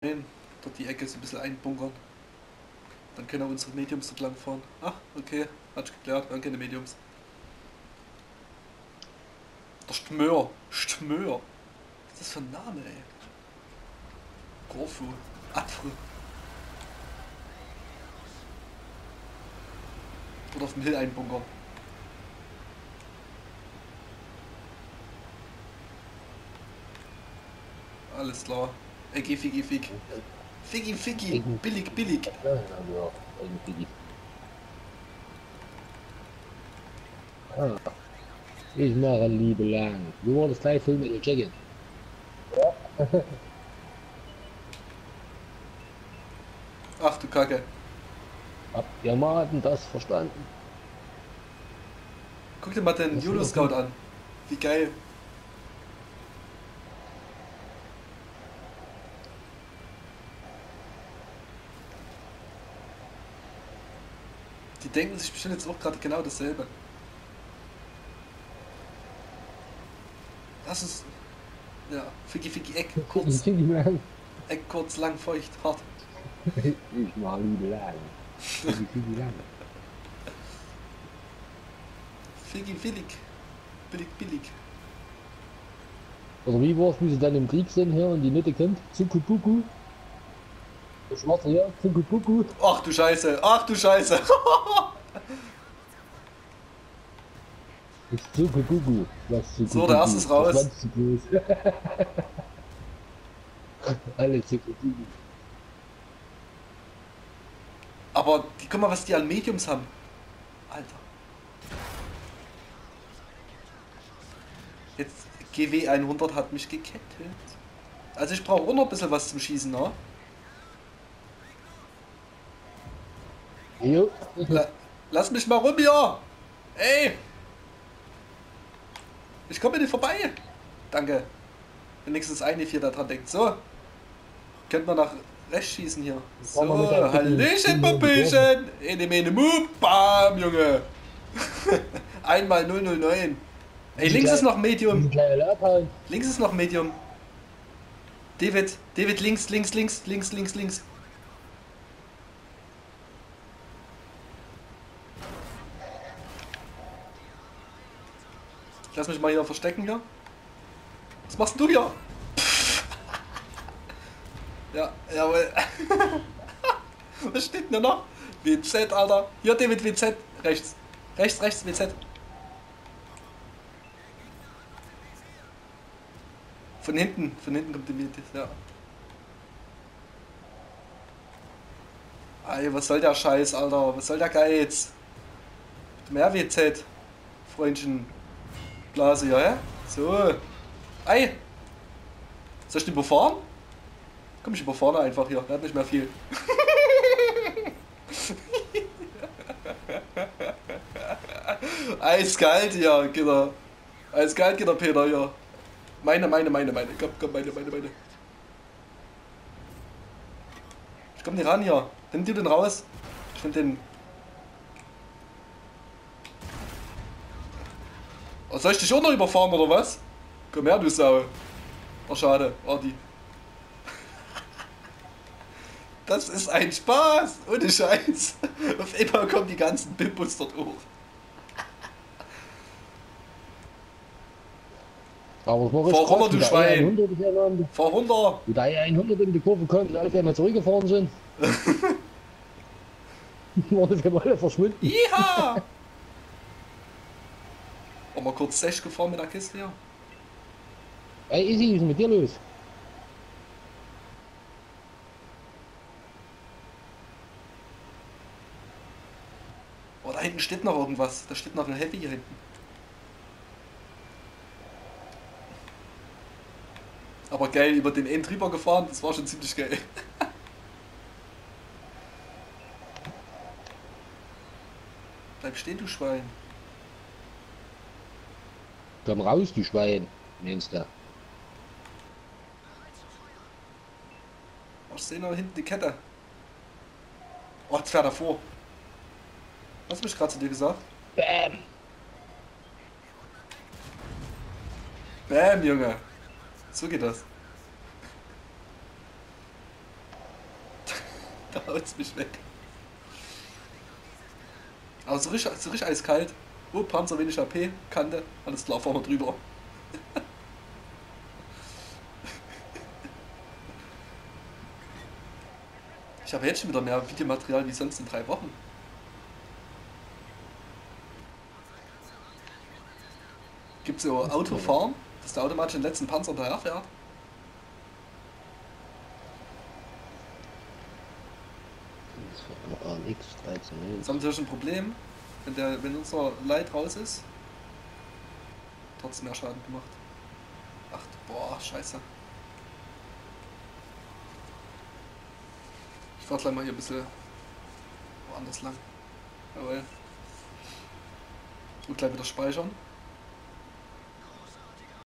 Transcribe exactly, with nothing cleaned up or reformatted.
Dort die Ecke so ein bisschen einbunkern. Dann können auch unsere Mediums dort lang fahren. Ach, okay, hat sich geklärt, wir haben keine Mediums. Der Stmör, Stmör. Was ist das für ein Name, ey? Gorfu, Apfel. Oder auf dem Hill einbunkern. Alles klar. Ey, geh Figi, Fig. Figi, Figi. Billig, billig. Ja, ja, irgendwie. Ah. Ich mache Liebe lang. Wir wollen das gleich Film mit dem Check-in. Ja. Ach du Kacke. Habt ihr Maden das verstanden? Guck dir mal den Euro-Scout an. Wie geil. Die denken sich bestimmt jetzt auch gerade genau dasselbe. Das ist... Ja, Figi Figi Eck, kurz. Eck kurz, lang, feucht, hart. Ich mache Liebe lang. Figi Figi lang. Figi billig. Billig, billig. Oder wie war's, wie sie dann im Krieg sind hier und die Mitte kennt? Zukupuku. Der Schwarze hier, Zukupuku. Ach du Scheiße, ach du Scheiße. Zukupuku. So, der erste ist raus. Alle Zukupuku. Aber die, guck mal, was die an Mediums haben. Alter. Jetzt G W hundert hat mich gekettet. Also ich brauche auch noch ein bisschen was zum Schießen, ne? Jo. La Lass mich mal rum hier! Ey! Ich komme nicht vorbei! Danke. Wenigstens eine vier da dran denkt. So. Könnt man nach rechts schießen hier. So, Hallöchen, Popöchen! Ene, mene, mu, bam, Junge! Einmal null null neun. Ey, links ist noch Medium. Links ist noch Medium. David, David, links, links, links, links, links, links. Ich lass mich mal hier verstecken hier. Was machst du hier? Ja, jawohl. Was steht denn noch? W Z, Alter. Hier, David, W Z. Rechts. Rechts, rechts, W Z. Von hinten, von hinten kommt die Miete, ja. Ey, was soll der Scheiß, Alter? Was soll der Geiz? Mehr W Z, Freundchen. Blase, ja, ja? So. Ei! Soll ich den überfahren? Komm, ich überfahre einfach hier, der hat nicht mehr viel. Eiskalt hier, Kinder. Eiskalt, Kinder, Peter, hier. Meine, meine, meine, meine. Komm, komm, meine, meine, meine. Ich komm nicht ran hier. Nimm du den raus. Ich nehm den. Oh, soll ich dich auch noch überfahren oder was? Komm her, du Sau. Oh, schade. Ardi. Das ist ein Spaß. Ohne Scheiß. Auf einmal kommen die ganzen Bimbos dort hoch. Aber Fahr runter, du Schwein! Fahr runter! Wie da E hundert in die Kurve kommt und alle einmal zurückgefahren sind. War das ja alle verschwunden. Iha! War mal kurz Sech gefahren mit der Kiste hier. Ey, Easy, was ist denn mit dir los? Oh, da hinten steht noch irgendwas. Da steht noch ein Heavy hier hinten. Aber geil, über den End drüber gefahren, das war schon ziemlich geil. Bleib stehen, du Schwein. Komm raus, du Schwein, meinst du? Oh, ich sehe noch hinten die Kette. Oh, jetzt fährt er vor. Was hab ich gerade zu dir gesagt? Bäm! Bäm, Junge. So geht das. Da haut's mich weg. Aber so richtig, so richtig eiskalt. Oh, Panzer, wenig A P, Kante. Alles klar, fahren wir drüber. Ich habe jetzt schon wieder mehr Videomaterial wie sonst in drei Wochen. Gibt es so Autofahren, dass der automatisch den letzten Panzer daher fährt? Das war ein X dreizehn. Das haben natürlich ein Problem, wenn, der, wenn unser Light raus ist. Trotzdem mehr Schaden gemacht. Ach, boah, scheiße. Ich fahr gleich mal hier ein bisschen woanders lang. Jawohl. Und gleich wieder speichern.